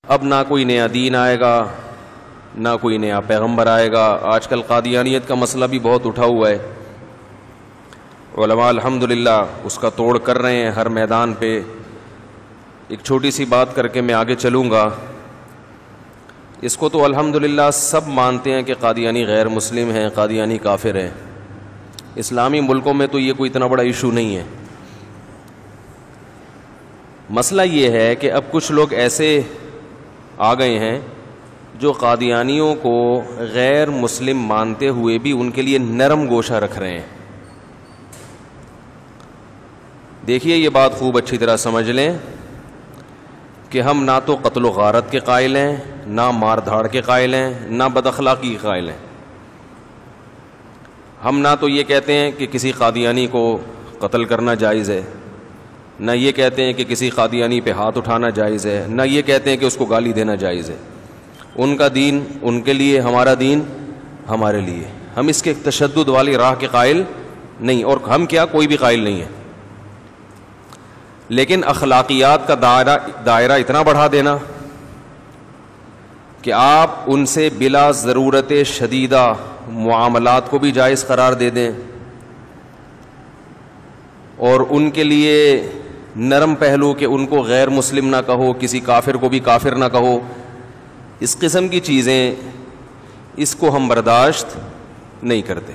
اب نہ کوئی نیا دین آئے گا، نہ کوئی نیا پیغمبر آئے گا. آج کل قادیانیت کا مسئلہ بھی بہت اٹھا ہوا ہے. علماء الحمدللہ اس کا توڑ کر رہے ہیں ہر میدان پہ. ایک چھوٹی سی بات کر کے میں آگے چلوں گا. اس کو تو الحمدللہ سب مانتے ہیں کہ قادیانی غیر مسلم ہیں، قادیانی کافر ہیں. اسلامی ملکوں میں تو یہ کوئی اتنا بڑا ایشو نہیں ہے. مسئلہ یہ ہے کہ اب کچھ لوگ ایسے آ گئے ہیں جو قادیانیوں کو غیر مسلم مانتے ہوئے بھی ان کے لیے نرم گوشہ رکھ رہے ہیں. دیکھیے یہ بات خوب اچھی طرح سمجھ لیں کہ ہم نہ تو قتل و غارت کے قائل ہیں، نہ مار دھاڑ کے قائل ہیں، نہ بد اخلاقی کے قائل ہیں. ہم نہ تو یہ کہتے ہیں کہ کسی قادیانی کو قتل کرنا جائز ہے، نہ یہ کہتے ہیں کہ کسی قادیانی پہ ہاتھ اٹھانا جائز ہے، نہ یہ کہتے ہیں کہ اس کو گالی دینا جائز ہے. ان کا دین ان کے لیے، ہمارا دین ہمارے لیے. ہم اس کے تشدد والی راہ کے قائل نہیں، اور ہم کیا کوئی بھی قائل نہیں ہے. لیکن اخلاقیات کا دائرہ اتنا بڑھا دینا کہ آپ ان سے بلا ضرورت شدیدہ معاملات کو بھی جائز قرار دے دیں اور ان کے لیے نرم پہلو کہ ان کو غیر مسلم نہ کہو، کسی کافر کو بھی کافر نہ کہو، اس قسم کی چیزیں، اس کو ہم برداشت نہیں کرتے.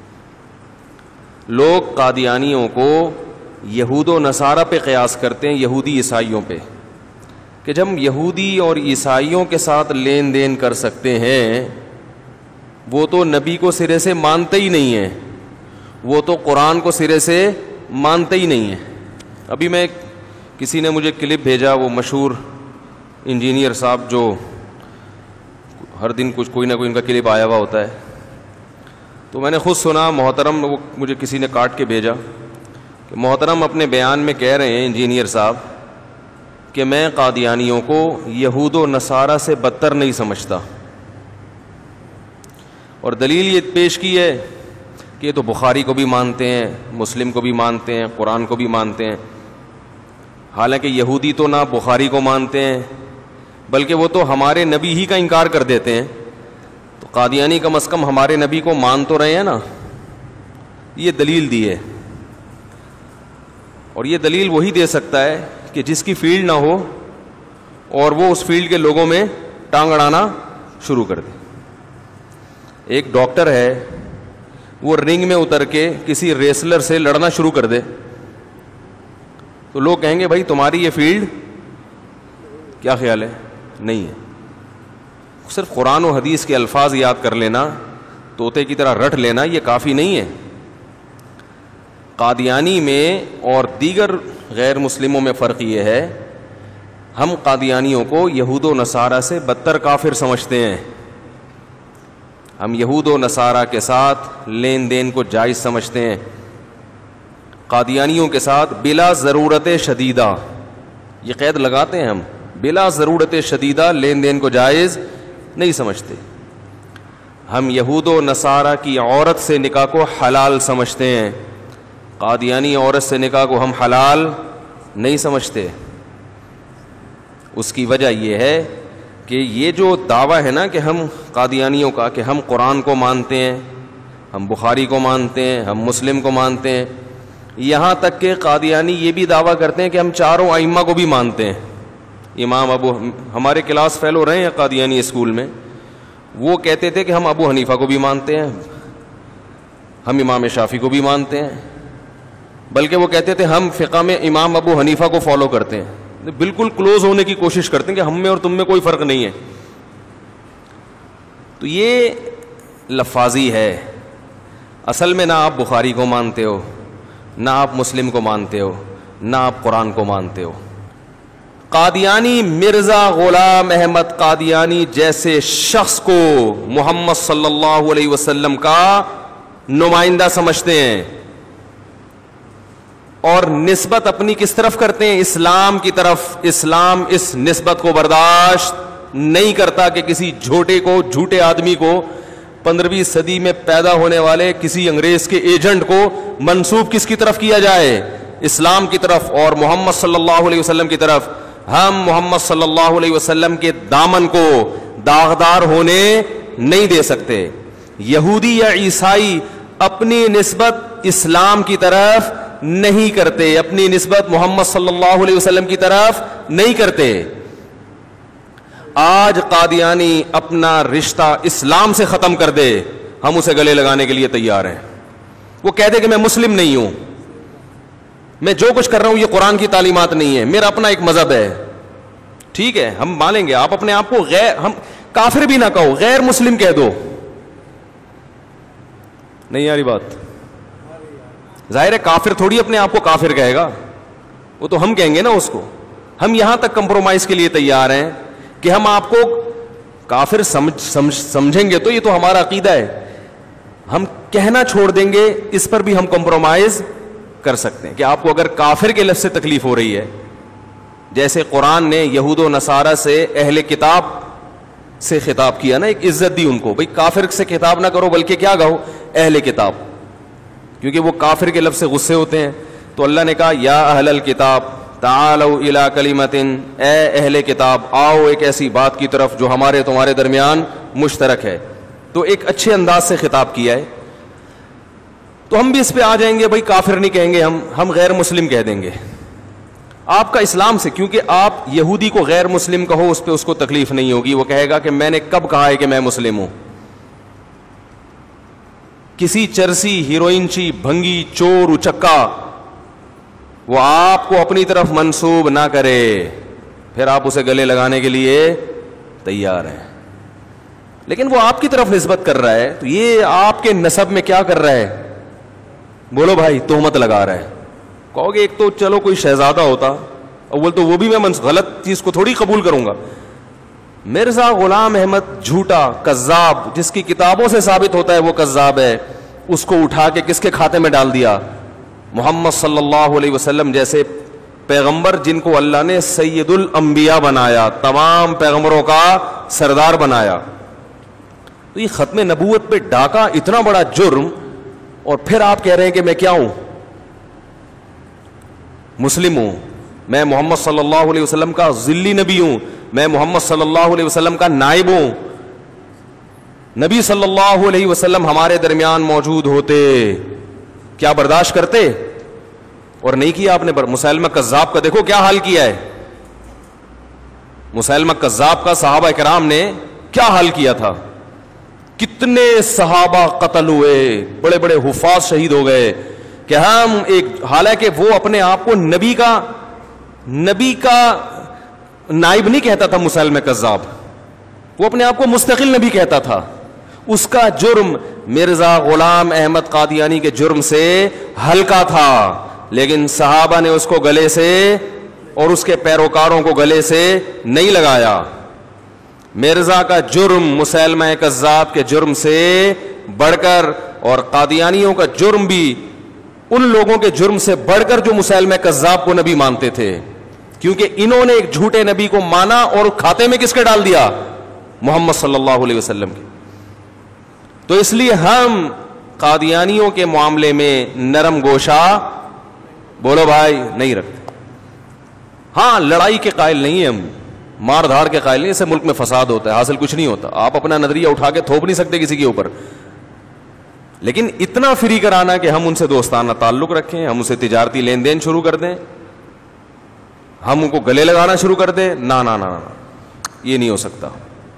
لوگ قادیانیوں کو یہود و نصارہ پہ قیاس کرتے ہیں، یہودی عیسائیوں پہ، کہ جب ہم یہودی اور عیسائیوں کے ساتھ لین دین کر سکتے ہیں، وہ تو نبی کو سرے سے مانتے ہی نہیں ہیں، وہ تو قرآن کو سرے سے مانتے ہی نہیں ہیں. ابھی میں کسی نے مجھے کلپ بھیجا، وہ مشہور انجینئر صاحب جو ہر دن کوئی نہ کوئی ان کا کلپ آیا ہوا ہوتا ہے، تو میں نے خود سنا. محترم، وہ مجھے کسی نے کاٹ کے بھیجا کہ محترم اپنے بیان میں کہہ رہے ہیں انجینئر صاحب کہ میں قادیانیوں کو یہود و نصارہ سے بدتر نہیں سمجھتا، اور دلیل یہ پیش کی ہے کہ یہ تو بخاری کو بھی مانتے ہیں، مسلم کو بھی مانتے ہیں، قرآن کو بھی مانتے ہیں. حالانکہ یہودی تو نہ بخاری کو مانتے ہیں بلکہ وہ تو ہمارے نبی ہی کا انکار کر دیتے ہیں. تو قادیانی کم از کم ہمارے نبی کو مان تو رہے ہیں نا. یہ دلیل دی ہے، اور یہ دلیل وہی دے سکتا ہے کہ جس کی فیلڈ نہ ہو اور وہ اس فیلڈ کے لوگوں میں ٹانگ اڑانا شروع کر دے. ایک ڈاکٹر ہے، وہ رنگ میں اتر کے کسی ریسلر سے لڑنا شروع کر دے تو لوگ کہیں گے بھائی تمہاری یہ فیلڈ کیا خیال ہے؟ نہیں ہے. صرف قرآن و حدیث کے الفاظ یاد کر لینا، طوطے کی طرح رٹ لینا، یہ کافی نہیں ہے. قادیانی میں اور دیگر غیر مسلموں میں فرق یہ ہے، ہم قادیانیوں کو یہود و نصارہ سے بدتر کافر سمجھتے ہیں. ہم یہود و نصارہ کے ساتھ لین دین کو جائز سمجھتے ہیں، قادیانیوں کے ساتھ بلا ضرورت شدیدہ، یہ قید لگاتے ہیں ہم، بلا ضرورت شدیدہ لین دین کو جائز نہیں سمجھتے. ہم یہود و نصارہ کی عورت سے نکاح کو حلال سمجھتے ہیں، قادیانی عورت سے نکاح کو ہم حلال نہیں سمجھتے. اس کی وجہ یہ ہے کہ یہ جو دعویٰ ہے نا کہ ہم قادیانیوں کا کہ ہم قرآن کو مانتے ہیں، ہم بخاری کو مانتے ہیں، ہم مسلم کو مانتے ہیں، یہاں تک کہ قادیانی یہ بھی دعویٰ کرتے ہیں کہ ہم چاروں ائمہ کو بھی مانتے ہیں. امام ہمارے کلاس فیلو رہے ہیں قادیانی اسکول میں، وہ کہتے تھے کہ ہم ابو حنیفہ کو بھی مانتے ہیں، ہم امام شافعی کو بھی مانتے ہیں، بلکہ وہ کہتے تھے ہم فقہ میں امام ابو حنیفہ کو فالو کرتے ہیں. بالکل کلوز ہونے کی کوشش کرتے ہیں کہ ہم میں اور تم میں کوئی فرق نہیں ہے. تو یہ لفاظی ہے. اصل میں نہ آپ بخاری کو مانتے ہو، نہ آپ مسلم کو مانتے ہو، نہ آپ قرآن کو مانتے ہو. قادیانی مرزا غلام احمد قادیانی جیسے شخص کو محمد صلی اللہ علیہ وسلم کا نمائندہ سمجھتے ہیں اور نسبت اپنی کس طرف کرتے ہیں؟ اسلام کی طرف. اسلام اس نسبت کو برداشت نہیں کرتا کہ کسی جھوٹے آدمی کو 15ویں صدی میں پیدا ہونے والے کسی انگریز کے ایجنٹ کو منسوب کس کی طرف کیا جائے؟ اسلام کی طرف اور محمد صلی اللہ علیہ وسلم کی طرف. ہم محمد صلی اللہ علیہ وسلم کے دامن کو داغدار ہونے نہیں دے سکتے. یہودی یا عیسائی اپنی نسبت اسلام کی طرف نہیں کرتے, اپنی نسبت محمد صلی اللہ علیہ وسلم کی طرف نہیں کرتے. آج قادیانی اپنا رشتہ اسلام سے ختم کر دے, ہم اسے گلے لگانے کے لیے تیار ہیں. وہ کہہ دے کہ میں مسلم نہیں ہوں, میں جو کچھ کر رہا ہوں یہ قرآن کی تعلیمات نہیں ہے, میرا اپنا ایک مذہب ہے. ٹھیک ہے, ہم مانیں گے. آپ اپنے آپ کو ہم کافر بھی نہ کہو, غیر مسلم کہہ دو. نہیں آ رہی بات؟ ظاہر ہے کافر تھوڑی اپنے آپ کو کافر کہے گا, وہ تو ہم کہیں گے نا اس کو. ہم یہاں تک کمپرومائز کے لیے تیار ہیں کہ ہم آپ کو کافر سمجھیں گے تو یہ تو ہمارا عقیدہ ہے, ہم کہنا چھوڑ دیں گے, اس پر بھی ہم کمپرومائز کر سکتے ہیں کہ آپ کو اگر کافر کے لفظ سے تکلیف ہو رہی ہے, جیسے قرآن نے یہود و نصارہ سے اہل کتاب سے خطاب کیا نا, ایک عزت دی ان کو, بھئی کافر سے خطاب نہ کرو بلکہ کیا کہو, اہل کتاب, کیونکہ وہ کافر کے لفظ سے غصے ہوتے ہیں. تو اللہ نے کہا یا اہل الکتاب تعالوا الی کلمۃ, اے اہل کتاب آؤ ایک ایسی بات کی طرف جو ہمارے تمہارے درمیان مشترک ہے. تو ایک اچھے انداز سے خطاب کیا ہے. تو ہم بھی اس پہ آ جائیں گے, بھائی کافر نہیں کہیں گے, ہم غیر مسلم کہہ دیں گے. آپ کا اسلام سے, کیونکہ آپ یہودی کو غیر مسلم کہو اس پہ اس کو تکلیف نہیں ہوگی, وہ کہے گا کہ میں نے کب کہا ہے کہ میں مسلم ہوں. کسی چرسی, ہیروئنچی, بھنگی, چور, اچکا وہ آپ کو اپنی طرف منسوب نہ کرے, پھر آپ اسے گلے لگانے کے لیے تیار ہیں. لیکن وہ آپ کی طرف نسبت کر رہا ہے, تو یہ آپ کے نسب میں کیا کر رہا ہے؟ بولو بھائی, تہمت لگا رہا ہے. کہو گے ایک تو چلو کوئی شہزادہ ہوتا, اول تو وہ بھی میں غلط چیز کو تھوڑی قبول کروں گا. مرزا غلام احمد جھوٹا کذاب, جس کی کتابوں سے ثابت ہوتا ہے وہ کذاب ہے, اس کو اٹھا کے کس کے کھاتے میں ڈال دیا؟ محمد صلی اللہ علیہ وسلم جیسے پیغمبر جن کو اللہ نے سید الانبیاء بنایا, تمام پیغمبروں کا سردار بنایا. تو یہ ختم نبوت پہ ڈاکہ اتنا بڑا جرم, اور پھر آپ کہہ رہے ہیں کہ میں کیا ہوں؟ مسلم ہوں, میں محمد صلی اللہ علیہ وسلم کا ذلی نبی ہوں, میں محمد صلی اللہ علیہ وسلم کا نائب ہوں. نبی صلی اللہ علیہ وسلم ہمارے درمیان موجود ہوتے, کیا برداشت کرتے؟ اور نہیں کیا آپ نے. مسیلمہ کذاب کا دیکھو کیا حال کیا ہے. مسیلمہ کذاب کا صحابہ کرام نے کیا حال کیا تھا, کتنے صحابہ قتل ہوئے, بڑے بڑے حفاظ شہید ہو گئے. کہ ہم ایک, حالانکہ وہ اپنے آپ کو نبی کا نائب نہیں کہتا تھا مسیلمہ کذاب, وہ اپنے آپ کو مستقل نبی کہتا تھا. اس کا جرم مرزا غلام احمد قادیانی کے جرم سے ہلکا تھا, لیکن صحابہ نے اس کو گلے سے اور اس کے پیروکاروں کو گلے سے نہیں لگایا. مرزا کا جرم مسیلمہ کذاب کے جرم سے بڑھ کر, اور قادیانیوں کا جرم بھی ان لوگوں کے جرم سے بڑھ کر جو مسیلمہ کذاب کو نبی مانتے تھے, کیونکہ انہوں نے ایک جھوٹے نبی کو مانا اور کھاتے میں کس کے ڈال دیا؟ محمد صلی اللہ علیہ وسلم کے. تو اس لیے ہم قادیانیوں کے معاملے میں نرم گوشہ, بولو بھائی, نہیں رکھتے. ہاں لڑائی کے قائل نہیں ہیں ہم, مار دھاڑ کے قائل نہیں, اس سے ملک میں فساد ہوتا ہے, حاصل کچھ نہیں ہوتا. آپ اپنا نظریہ اٹھا کے تھوپ نہیں سکتے کسی کے اوپر, لیکن اتنا فری کرانا کہ ہم ان سے دوستانہ تعلق رکھیں, ہم اسے تجارتی لین دین شروع کر دیں, ہم ان کو گلے لگانا شروع کر دیں, نا نا نا, یہ نہیں ہو سکتا.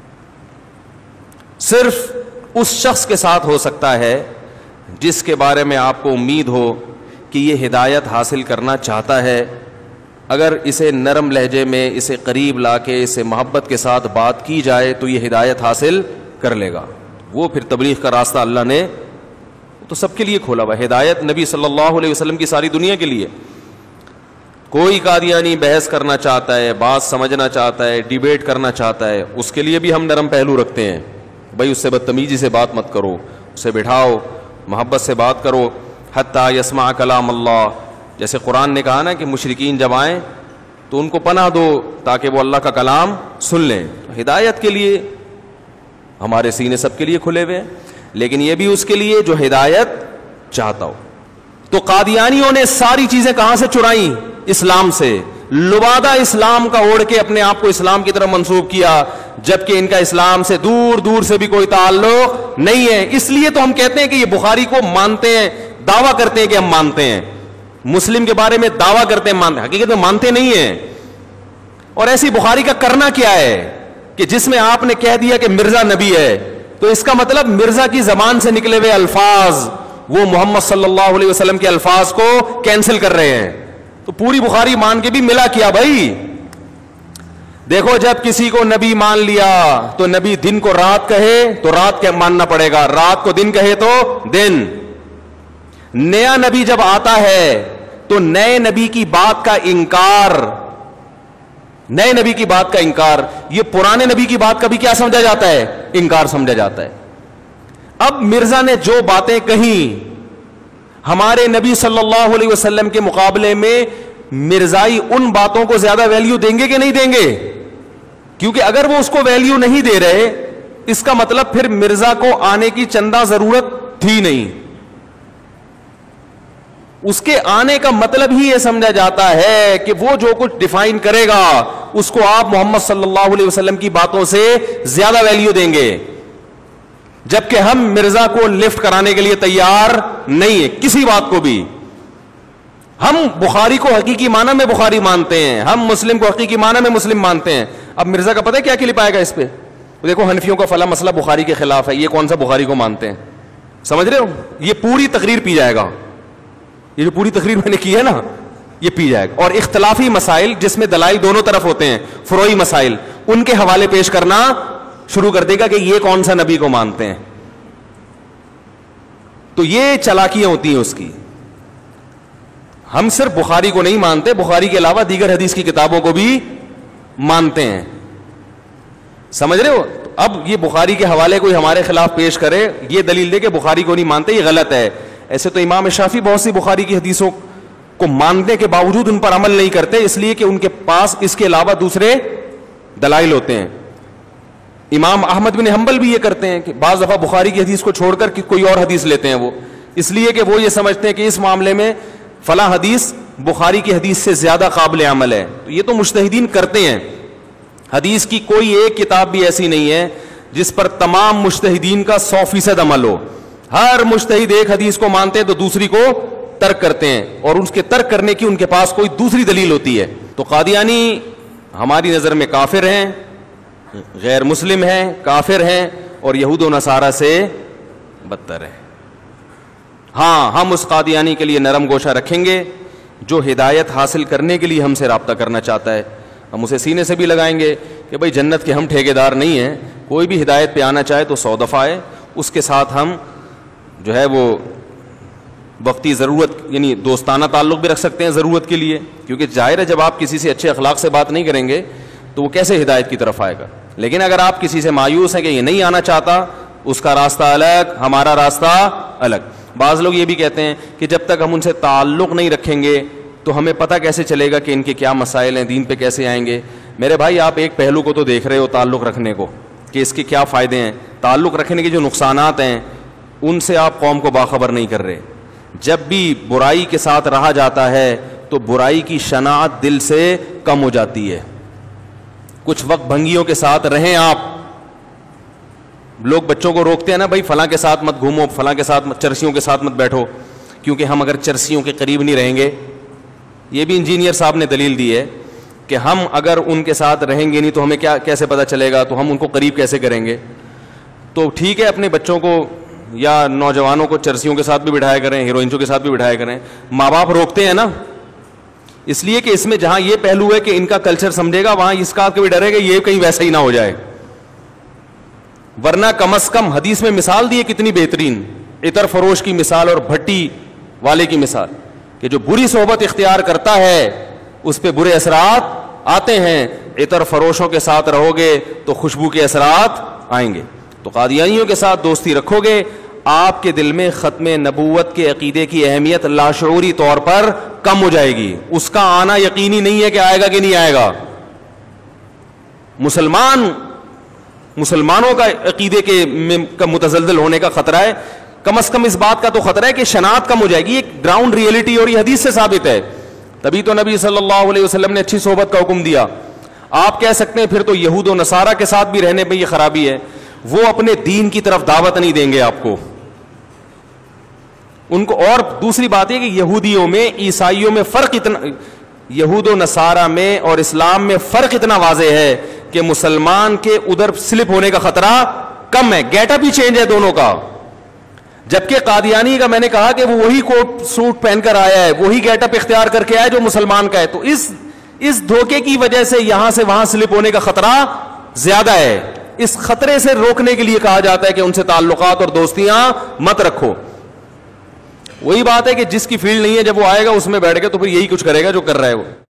صرف اس شخص کے ساتھ ہو سکتا ہے جس کے بارے میں آپ کو امید ہو کہ یہ ہدایت حاصل کرنا چاہتا ہے. اگر اسے نرم لہجے میں, اسے قریب لا کے, اسے محبت کے ساتھ بات کی جائے تو یہ ہدایت حاصل کر لے گا. وہ پھر تبلیغ کا راستہ اللہ نے تو سب کے لیے کھولا ہوا. ہدایت نبی صلی اللہ علیہ وسلم کی ساری دنیا کے لیے. کوئی قادیانی بحث کرنا چاہتا ہے, بات سمجھنا چاہتا ہے, ڈیبیٹ کرنا چاہتا ہے, اس کے لیے بھی ہم نرم پہلو رکھتے ہیں. بھائی اس سے بدتمیزی سے بات مت کرو, اسے بٹھاؤ, محبت سے بات کرو. حتی یسمع کلام اللہ, جیسے قرآن نے کہا نا کہ مشرکین جب آئیں تو ان کو پناہ دو تاکہ وہ اللہ کا کلام سن لیں. ہدایت کے لیے ہمارے سینے سب کے لیے کھلے ہوئے ہیں, لیکن یہ بھی اس کے لیے جو ہدایت چاہتا ہو. تو قادیانیوں نے ساری چیزیں کہاں سے چرائیں؟ اسلام سے. لبادہ اسلام کا اوڑھ کے اپنے آپ کو اسلام کی طرف منسوب کیا، جبکہ ان کا اسلام سے دور دور سے بھی کوئی تعلق نہیں ہے. اس لیے تو ہم کہتے ہیں کہ یہ بخاری کو مانتے ہیں، دعویٰ کرتے ہیں کہ ہم مانتے ہیں، مسلم کے بارے میں دعویٰ کرتے ہیں مانتے ہیں، حقیقت میں مانتے نہیں ہیں. اور ایسی بخاری کا کرنا کیا ہے کہ جس میں آپ نے کہہ دیا کہ مرزا نبی ہے، تو اس کا مطلب مرزا کی زبان سے نکلے ہوئے الفاظ وہ محمد صلی اللہ علیہ وسلم کے الفاظ کو کینسل کر رہے ہیں. تو پوری بخاری مان کے بھی ملا کیا بھائی؟ دیکھو جب کسی کو نبی مان لیا تو نبی دن کو رات کہے تو رات کے ماننا پڑے گا، رات کو دن کہے تو دن. نیا نبی جب آتا ہے تو نئے نبی کی بات کا انکار، نئے نبی کی بات کا انکار، یہ پرانے نبی کی بات کا بھی کیا سمجھا جاتا ہے؟ انکار سمجھا جاتا ہے. اب مرزا نے جو باتیں کہیں ہمارے نبی صلی اللہ علیہ وسلم کے مقابلے میں مرزائی ان باتوں کو زیادہ ویلیو دیں گے کہ نہیں دیں گے؟ کیونکہ اگر وہ اس کو ویلیو نہیں دے رہے اس کا مطلب پھر مرزا کو آنے کی چندہ ضرورت تھی نہیں. اس کے آنے کا مطلب ہی یہ سمجھا جاتا ہے کہ وہ جو کچھ ڈیفائن کرے گا اس کو آپ محمد صلی اللہ علیہ وسلم کی باتوں سے زیادہ ویلیو دیں گے، جبکہ ہم مرزا کو لفٹ کرانے کے لیے تیار نہیں ہے کسی بات کو بھی. ہم بخاری کو حقیقی معنی میں بخاری مانتے ہیں، ہم مسلم کو حقیقی معنی میں مسلم مانتے ہیں. اب مرزا کا پتہ ہے کیا کلپ آئے گا اس پہ؟ دیکھو حنفیوں کا فلاں مسئلہ بخاری کے خلاف ہے، یہ کون سا بخاری کو مانتے ہیں؟ سمجھ رہے ہو؟ یہ پوری تقریر پی جائے گا، یہ جو پوری تقریر میں نے کی ہے نا یہ پی جائے گا. اور اختلافی مسائل جس میں دلائل دونوں طرف ہوتے ہیں، فروعی مسائل، ان کے حوالے پیش کرنا شروع کر دے گا کہ یہ کون سا نبی کو مانتے ہیں. تو یہ چالاکیاں ہوتی ہیں اس کی. ہم صرف بخاری کو نہیں مانتے، بخاری کے علاوہ دیگر حدیث کی کتابوں کو بھی مانتے ہیں. سمجھ رہے ہو؟ اب یہ بخاری کے حوالے کوئی ہمارے خلاف پیش کرے، یہ دلیل دے کہ بخاری کو نہیں مانتے، یہ غلط ہے. ایسے تو امام شافعی بہت سی بخاری کی حدیثوں کو ماننے کے باوجود ان پر عمل نہیں کرتے، اس لیے کہ ان کے پاس اس کے علاوہ دوسرے دلائل ہوتے ہیں. امام احمد بن حنبل بھی یہ کرتے ہیں کہ بعض دفعہ بخاری کی حدیث کو چھوڑ کر کوئی اور حدیث لیتے ہیں، وہ اس لیے کہ وہ یہ سمجھتے ہیں کہ اس معاملے میں فلاں حدیث بخاری کی حدیث سے زیادہ قابل عمل ہے. تو یہ تو مجتہدین کرتے ہیں. حدیث کی کوئی ایک کتاب بھی ایسی نہیں ہے جس پر تمام مجتہدین کا 100% عمل ہو. ہر مجتہد ایک حدیث کو مانتے ہیں تو دوسری کو ترک کرتے ہیں، اور اس کے ترک کرنے کی ان کے پاس کوئی دوسری دلیل ہوتی ہے. تو قادیانی ہماری نظر میں کافر ہیں، غیر مسلم ہیں، کافر ہیں، اور یہود و نصارہ سے بدتر ہیں. ہاں ہم اس قادیانی کے لیے نرم گوشہ رکھیں گے جو ہدایت حاصل کرنے کے لیے ہم سے رابطہ کرنا چاہتا ہے. ہم اسے سینے سے بھی لگائیں گے کہ بھائی جنت کے ہم ٹھیکیدار نہیں ہیں، کوئی بھی ہدایت پہ آنا چاہے تو 100 دفعہ آئے. اس کے ساتھ ہم جو ہے وہ وقتی ضرورت یعنی دوستانہ تعلق بھی رکھ سکتے ہیں ضرورت کے لیے، کیونکہ ظاہر ہے جب آپ کسی سے اچھے اخلاق سے بات نہیں کریں گے تو وہ کیسے ہدایت کی طرف آئے گا. لیکن اگر آپ کسی سے مایوس ہیں کہ یہ نہیں آنا چاہتا، اس کا راستہ الگ، ہمارا راستہ الگ. بعض لوگ یہ بھی کہتے ہیں کہ جب تک ہم ان سے تعلق نہیں رکھیں گے تو ہمیں پتہ کیسے چلے گا کہ ان کے کیا مسائل ہیں، دین پہ کیسے آئیں گے. میرے بھائی آپ ایک پہلو کو تو دیکھ رہے ہو تعلق رکھنے کو کہ اس کے کیا فائدے ہیں. تعلق رکھنے کے جو نقصانات ہیں ان سے آپ قوم کو باخبر نہیں کر رہے. جب بھی برائی کے ساتھ رہا جاتا ہے تو برائی کی شناعت دل سے کم ہو جاتی ہے. کچھ وقت بھنگیوں کے ساتھ رہیں آپ. لوگ بچوں کو روکتے ہیں نا، بھائی فلاں کے ساتھ مت گھومو، فلاں کے ساتھ چرسیوں کے ساتھ مت بیٹھو، کیونکہ ہم اگر چرسیوں کے قریب نہیں رہیں گے، یہ بھی انجینئر صاحب نے دلیل دی ہے کہ ہم اگر ان کے ساتھ رہیں گے نہیں تو ہمیں کیسے پتہ چلے گا، تو ہم ان کو قریب کیسے کریں گے. تو ٹھیک ہے اپنے بچوں کو یا نوجوانوں کو چرسیوں کے ساتھ بھی بٹھایا کریں، ہیروئنچوں کے ساتھ بھی بٹھایا کریں. ماں باپ روکتے ہیں نا اس لیے کہ اس میں جہاں یہ پہلو ہے کہ ان کا کلچر سمجھے گا، وہاں اس کا بھی ڈرے گا یہ کہیں ویسا ہی نہ ہو جائے. ورنہ کم از کم حدیث میں مثال دی ہے کتنی بہترین، عطر فروش کی مثال اور بھٹی والے کی مثال، کہ جو بری صحبت اختیار کرتا ہے اس پہ برے اثرات آتے ہیں. عطر فروشوں کے ساتھ رہو گے تو خوشبو کے اثرات آئیں گے. تو قادیانیوں کے ساتھ دوستی رکھو گے، آپ کے دل میں ختم نبوت کے عقیدے کی اہمیت لاشعوری طور پر کم ہو جائے گی. اس کا آنا یقینی نہیں ہے کہ آئے گا کہ نہیں آئے گا. مسلمانوں کا عقیدے کا متزلزل ہونے کا خطرہ ہے. کم از کم اس بات کا تو خطرہ ہے کہ شناعت کم ہو جائے گی. ایک گراؤنڈ ریئلٹی اور یہ حدیث سے ثابت ہے. تبھی تو نبی صلی اللہ علیہ وسلم نے اچھی صحبت کا حکم دیا. آپ کہہ سکتے ہیں پھر تو یہود و نصارہ کے ساتھ بھی رہنے میں یہ خرابی ہے. وہ اپنے دین کی طرف دعوت نہیں دیں گے آپ کو ان کو. اور دوسری بات یہ کہ یہودیوں میں عیسائیوں میں فرق اتنا, یہود و نصارہ میں اور اسلام میں فرق اتنا واضح ہے کہ مسلمان کے ادھر سلپ ہونے کا خطرہ کم ہے. گیٹ اپ ہی چینج ہے دونوں کا. جبکہ قادیانی کا میں نے کہا کہ وہ وہی کوٹ سوٹ پہن کر آیا ہے, وہی گیٹ اپ اختیار کر کے آیا جو مسلمان کا ہے. تو اس دھوکے کی وجہ سے یہاں سے وہاں سلپ ہونے کا خطرہ زیادہ ہے. اس خطرے سے روکنے کے لیے کہا جاتا ہے کہ ان سے تعلقات اور دوستیاں مت رکھو. وہی بات ہے کہ جس کی فیلڈ نہیں ہے جب وہ آئے گا اس میں بیٹھ کے تو پھر یہی کچھ کرے گا جو کر رہا ہے وہ.